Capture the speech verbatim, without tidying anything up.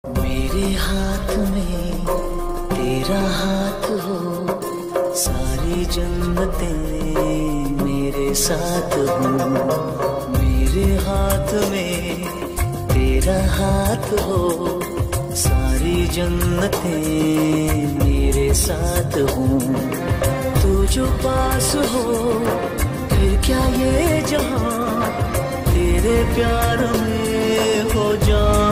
मेरे हाथ में तेरा हाथ हो, सारी जन्नतें मेरे साथ हो। मेरे हाथ में तेरा हाथ हो, सारी जन्नतें मेरे साथ हो। तू जो पास हो फिर क्या ये जहां, तेरे प्यार में हो जा।